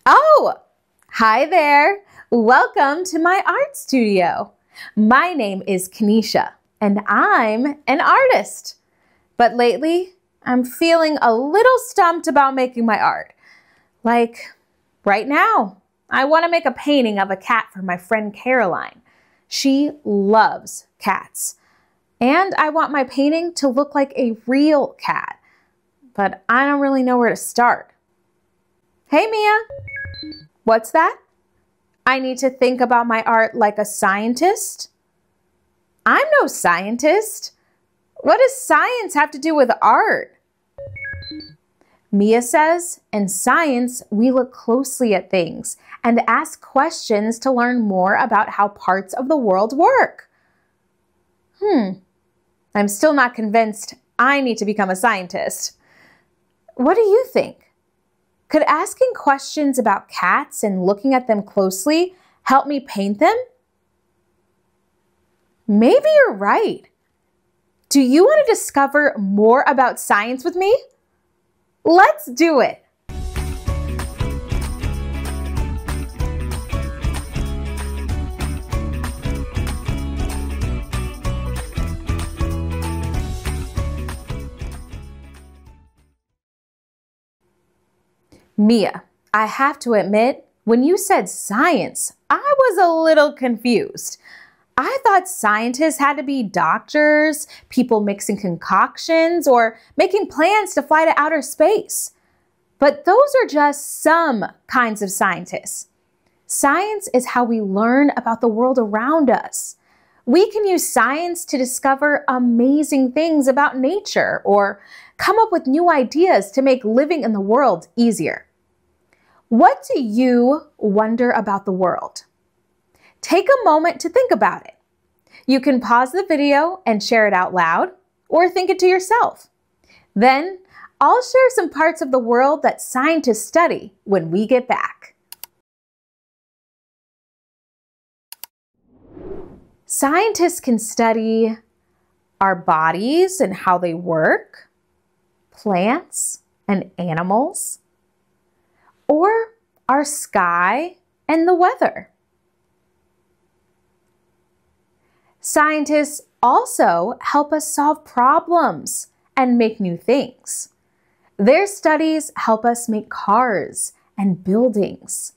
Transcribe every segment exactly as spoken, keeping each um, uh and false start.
Oh, hi there. Welcome to my art studio. My name is Kanisha, and I'm an artist. But lately, I'm feeling a little stumped about making my art. Like right now, I want to make a painting of a cat for my friend Caroline. She loves cats. And I want my painting to look like a real cat. But I don't really know where to start. Hey, Mia. What's that? I need to think about my art like a scientist? I'm no scientist. What does science have to do with art? Mia says, in science, we look closely at things and ask questions to learn more about how parts of the world work. Hmm, I'm still not convinced I need to become a scientist. What do you think? Could asking questions about cats and looking at them closely help me paint them? Maybe you're right. Do you want to discover more about science with me? Let's do it! Mia, I have to admit, when you said science, I was a little confused. I thought scientists had to be doctors, people mixing concoctions, or making plans to fly to outer space. But those are just some kinds of scientists. Science is how we learn about the world around us. We can use science to discover amazing things about nature or come up with new ideas to make living in the world easier. What do you wonder about the world? Take a moment to think about it. You can pause the video and share it out loud, or think it to yourself. Then, I'll share some parts of the world that scientists study when we get back. Scientists can study our bodies and how they work, plants and animals, or our sky and the weather. Scientists also help us solve problems and make new things. Their studies help us make cars and buildings.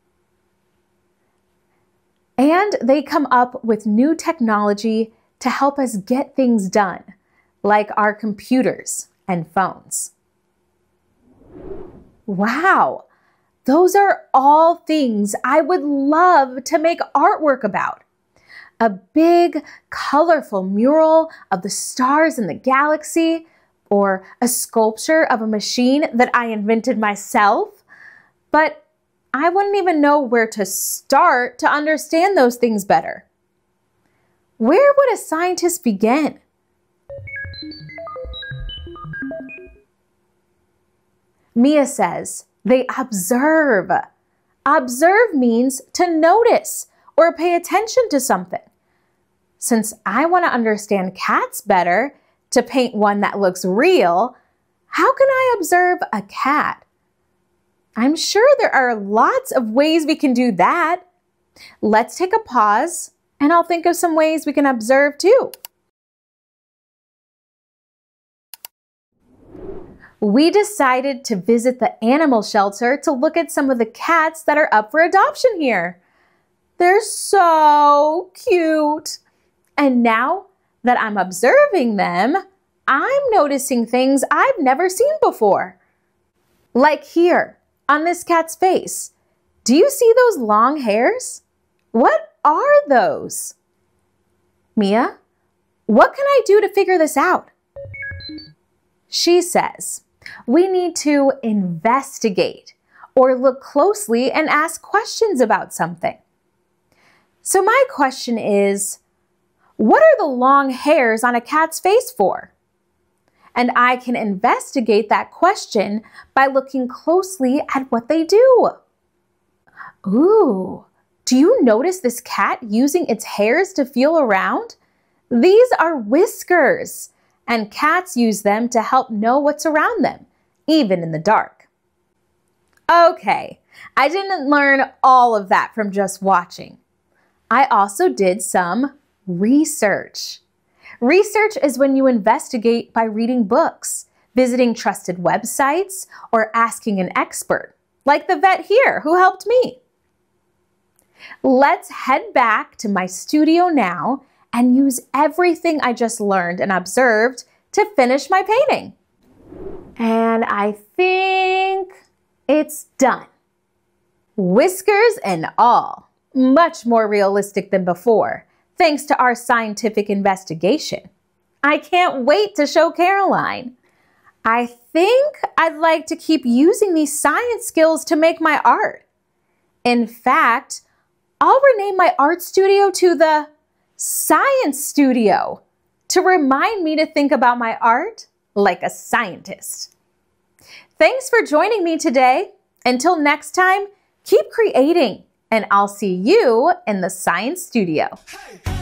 And they come up with new technology to help us get things done, like our computers and phones. Wow! Those are all things I would love to make artwork about. A big, colorful mural of the stars in the galaxy, or a sculpture of a machine that I invented myself. But I wouldn't even know where to start to understand those things better. Where would a scientist begin? Mia says, they observe. Observe means to notice or pay attention to something. Since I want to understand cats better, to paint one that looks real, how can I observe a cat? I'm sure there are lots of ways we can do that. Let's take a pause, and I'll think of some ways we can observe too. We decided to visit the animal shelter to look at some of the cats that are up for adoption here. They're so cute. And now that I'm observing them, I'm noticing things I've never seen before. Like here, on this cat's face. Do you see those long hairs? What are those? Mia, what can I do to figure this out? She says, we need to investigate or look closely and ask questions about something. So my question is, what are the long hairs on a cat's face for? And I can investigate that question by looking closely at what they do. Ooh, do you notice this cat using its hairs to feel around? These are whiskers, and cats use them to help know what's around them, even in the dark. Okay, I didn't learn all of that from just watching. I also did some research. Research is when you investigate by reading books, visiting trusted websites, or asking an expert, like the vet here who helped me. Let's head back to my studio now and use everything I just learned and observed to finish my painting. And I think it's done. Whiskers and all, much more realistic than before, thanks to our scientific investigation. I can't wait to show Caroline. I think I'd like to keep using these science skills to make my art. In fact, I'll rename my art studio to the Science Studio to remind me to think about my art like a scientist. Thanks for joining me today. Until next time, keep creating, and I'll see you in the Science Studio. Hey.